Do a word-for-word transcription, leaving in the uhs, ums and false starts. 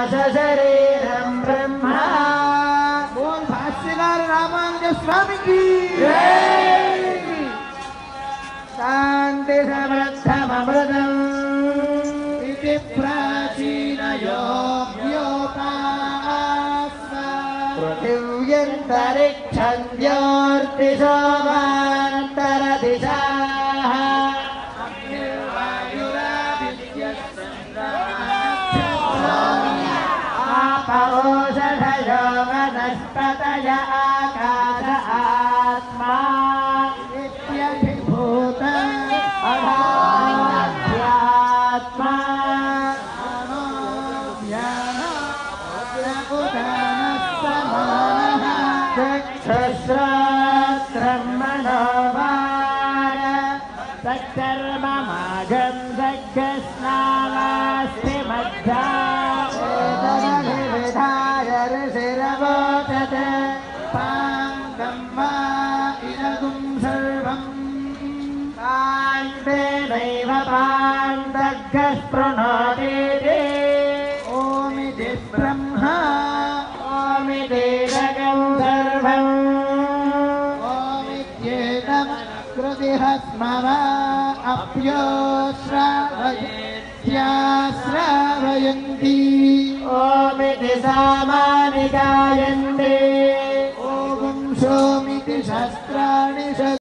शरीरं ब्रह्मा बोल भाष्यकार रामानुज स्वामी की शांति समृद्धमृतम् इति प्राचीनयोग्योपास्मा पृथिव्यन्तरिक्षं ज्योतिषोमान्तरदिशाः औषधयो वनस्पतय आकाश आत्मा नित्यभिभूत अधात्मा चक्षुश्रोत्रं मनोवार सच्चर्ममाघं सज्जस्नावास्ति मध्या ऋषिरवोचत् पाङ्गं वा इदगुं सर्वम् पाण्डेनैव पाण्डग्गः स्पृणोतीति ओमिति ब्रह्मा ओमिति जगं सर्वम् ओमित्येतमकृतिः स्मव अप्योश्रावयेत्याश्रावयन्ति ओमिति सामानि गायन्ते